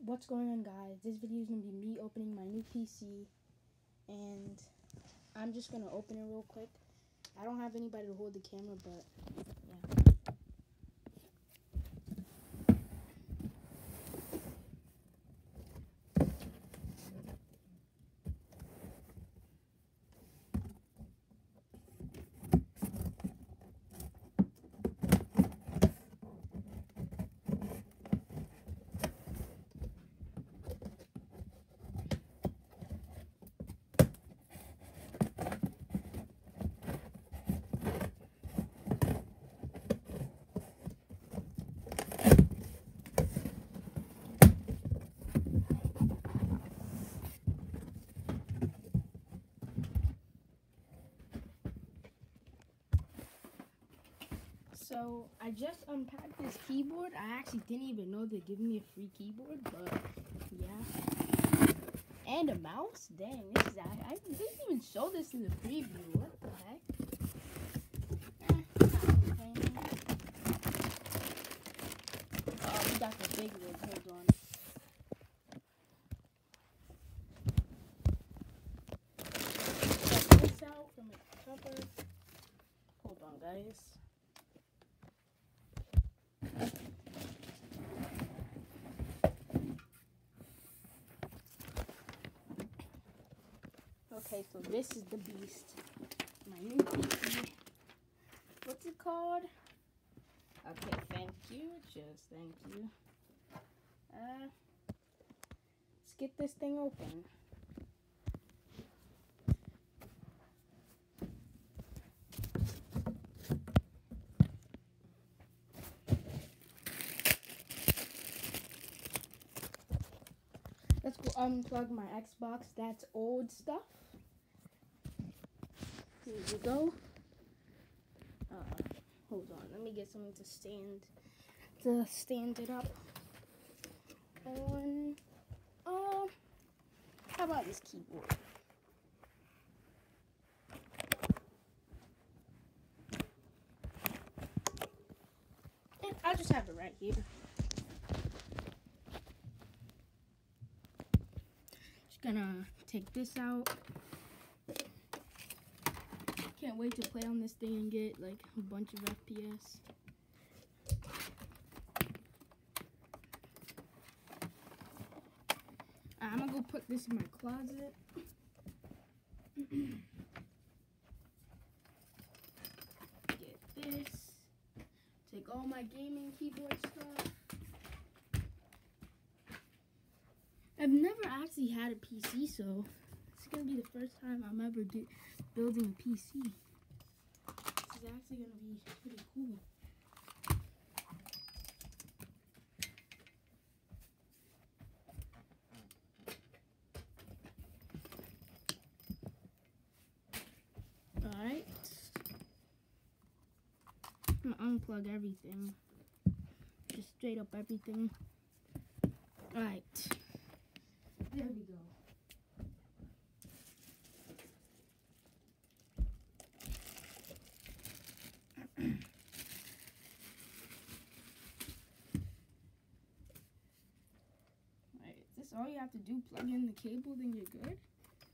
What's going on, guys? This video is gonna be me opening my new PC, and I'm just gonna open it real quick. I don't have anybody to hold the camera, but yeah. So I just unpacked this keyboard. I actually didn't even know they're giving me a free keyboard, but yeah. And a mouse? Dang, this is I didn't even show this in the preview. What the heck? Oh, we got the big lid. Hold on. Check this out from its cover. Hold on, guys. Okay, so this is the beast. My new PC. What's it called? Okay, thank you. Just thank you. Let's get this thing open. Let's go unplug my Xbox. That's old stuff. Here we go. Hold on. Let me get something to stand it up on. How about this keyboard? And I'll just have it right here. Gonna take this out. Can't wait to play on this thing and get like a bunch of FPS. I'm gonna go put this in my closet. Get this. Take all my gaming keyboard stuff. I've never actually had a PC, so it's gonna be the first time I'm ever building a PC. This is actually gonna be pretty cool. Alright. I'm gonna unplug everything. Just straight up everything. Alright. There we go. Alright, is this all you have to do? Plug in the cable, then you're good?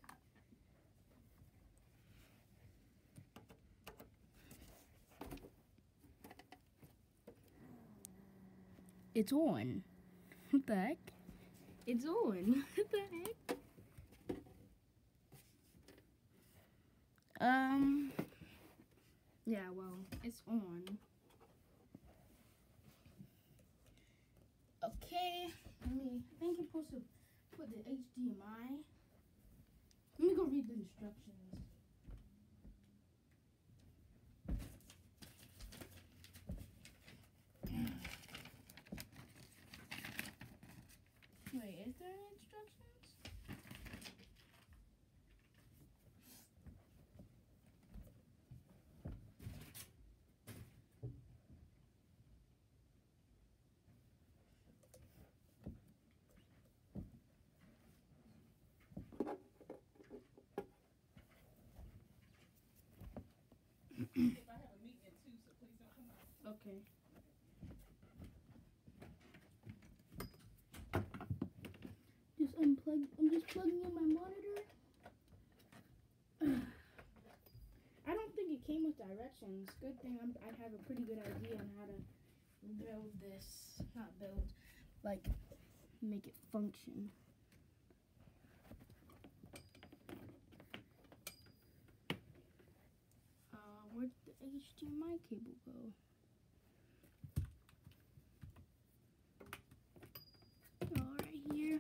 It's on. What the heck? It's on. What the heck? Yeah, well, it's on. Okay, I think you're supposed to put the HDMI. Let me go read the instructions. Wait, is there any instructions? Okay. I'm just plugging in my monitor. I don't think it came with directions. Good thing I have a pretty good idea on how to build this. Not build, like make it function. Where'd the HDMI cable go? Oh, right here.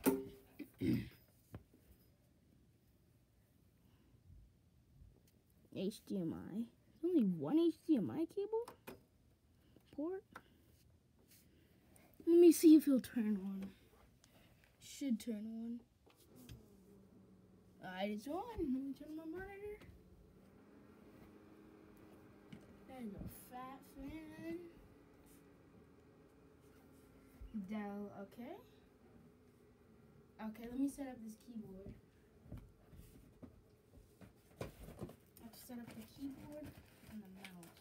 HDMI. Only one HDMI cable port. Let me see if it'll turn on. Should turn on. Alright, it's on. Let me turn my monitor. There's a fat fan. Dell, okay. Okay, let me set up this keyboard. I have to set up the keyboard and the mouse.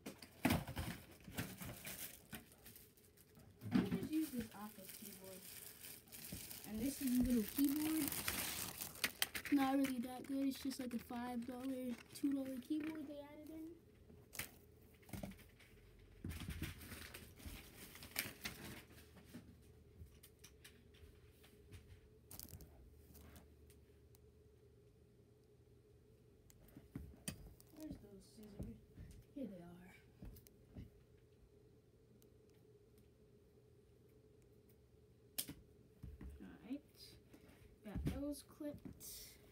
Let me just use this office keyboard. And this is a little keyboard. Not really that good. It's just like a $5, $2 keyboard they added in. Where's those scissors? Here they are. Alright. Got those clipped.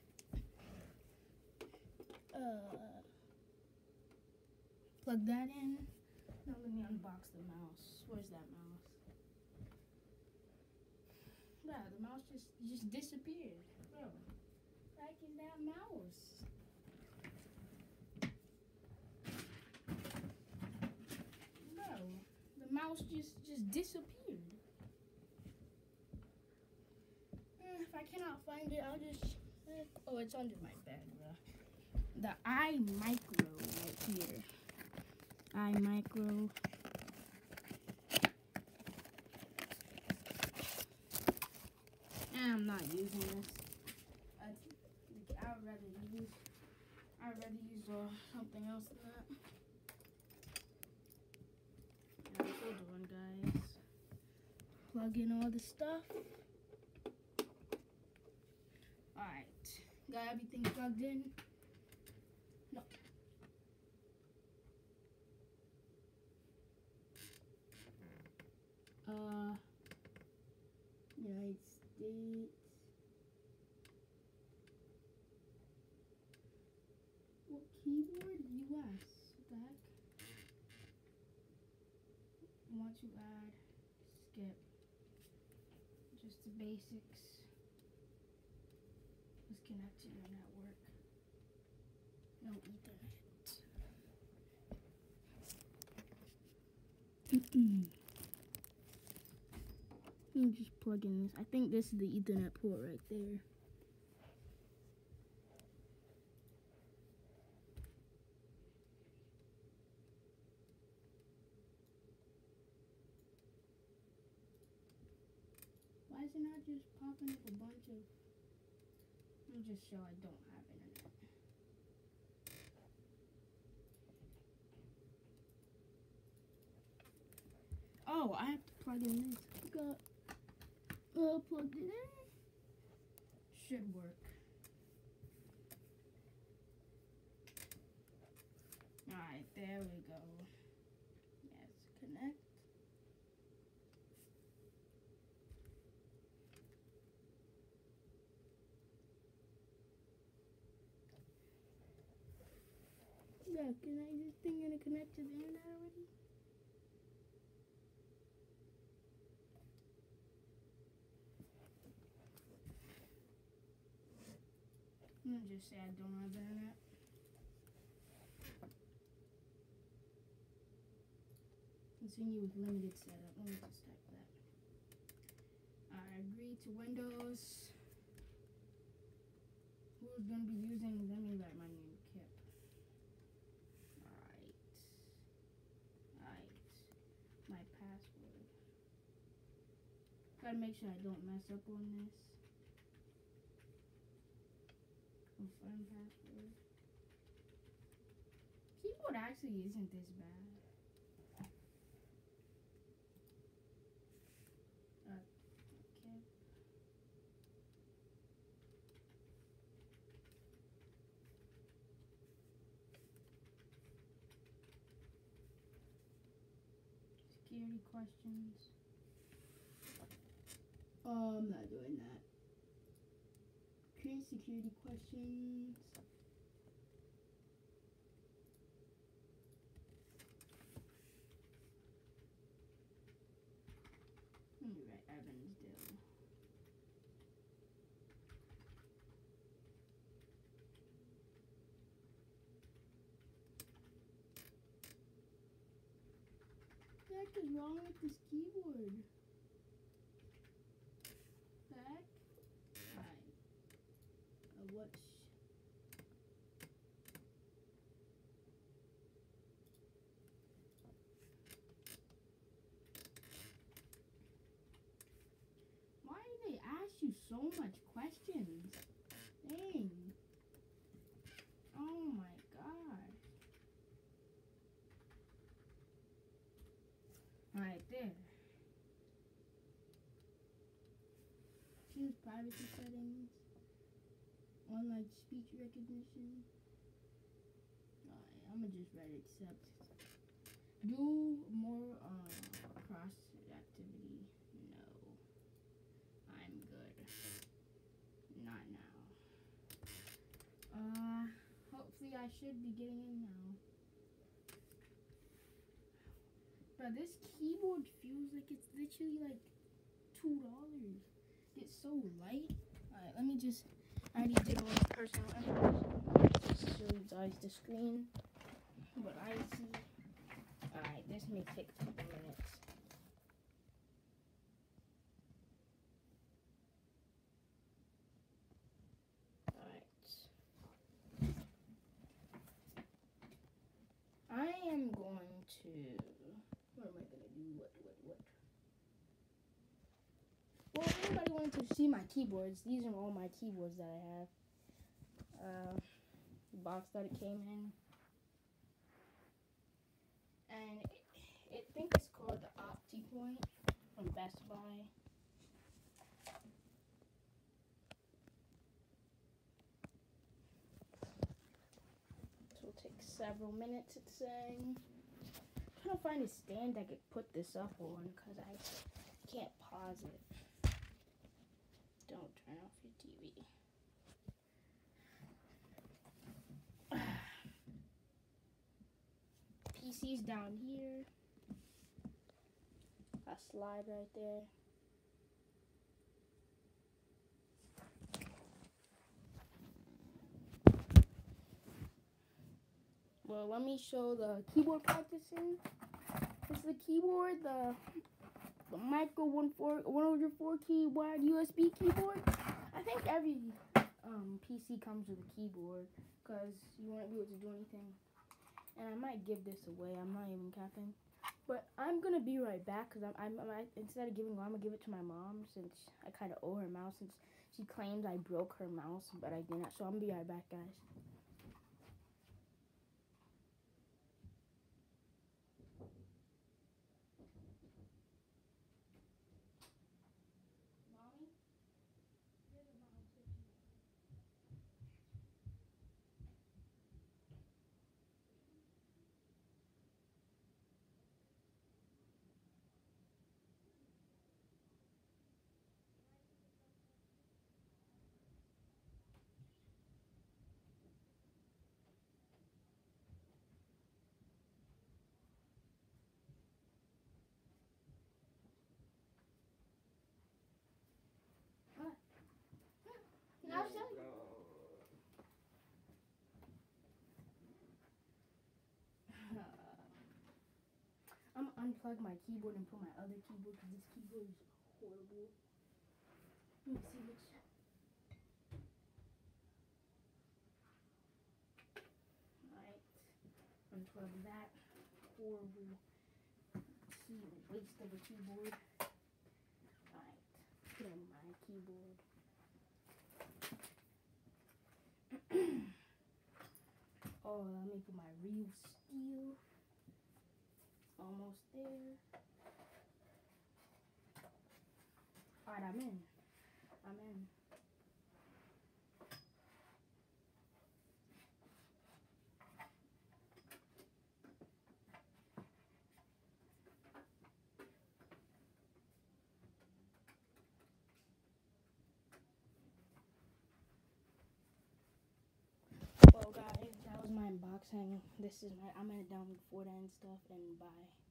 Plug that in. Now let me unbox the mouse. Where's that mouse? Yeah, the mouse just disappeared. Bro, back in that mouse. Bro, the mouse just disappeared. If I cannot find it, I'll just... oh, it's under my bed, bro. The iMicro right here. iMicro. And I'm not using this. I'd rather use something else than that. And I'm still doing, guys. Plug in all the stuff. Alright. Got everything plugged in. No. United States. What keyboard? US. What the heck? I want to add skip. Just the basics. Let's connect to your network. No Ethernet. Let me just plug in this. I think this is the Ethernet port right there. Why is it not just popping up a bunch of... Let me just show I don't have internet. Oh, I have to plug in this. Plugged it in. Should work. Alright, there we go. Yes, connect. Yeah, is this thing gonna connect to the internet already? I'm gonna just say I don't have internet. Continue with limited setup. Let me just type that. I agree to Windows. Who's gonna be using? Let me write my name, Kip. Alright. My password. Gotta make sure I don't mess up on this. Confirm password. Keyboard actually isn't this bad. Okay. Security questions. I'm not doing that. Create security questions. Let me write Evansdale. What the heck is wrong with this keyboard? Back. Right. What's why do they ask you so much questions? Dang. Oh my god. Right there. Choose privacy settings. Online speech recognition. Alright, I'm gonna just write accept. Do more cross activity. No. I'm good. Not now. Hopefully I should be getting in now. But this keyboard feels like it's literally like $2. It's so light. Alright, let me just, I already did all the personal information. Just show you guys the screen. But I see. Alright, this may take a couple minutes. Alright. I am going to, what am I going to do? What? Well, if anybody wanted to see my keyboards, these are all my keyboards that I have. The box that it came in. And I think it's called the OptiPoint from Best Buy. This will take several minutes, it's saying. I'm trying to find a stand I could put this up on because I can't pause it. Don't turn off your TV. PC's down here. A slide right there. Well, let me show the keyboard practicing. This is the keyboard, the micro 104 key wired USB keyboard. I think every PC comes with a keyboard because you won't be able to do anything. And I might give this away. I'm not even capping. But I'm gonna be right back because I instead of giving one, I'm gonna give it to my mom since I kind of owe her mouse since she claims I broke her mouse, but I didn't. So I'm gonna be right back, guys. I'm gonna unplug my keyboard and put my other keyboard because this keyboard is horrible. Let me see which. Alright. Unplug that horrible waste of a keyboard. Alright. Put on my keyboard. Oh, let me put my real steel. Almost there. Alright, I'm in. Well, guys, that was my unboxing. I'm gonna download Fortnite and stuff, and bye.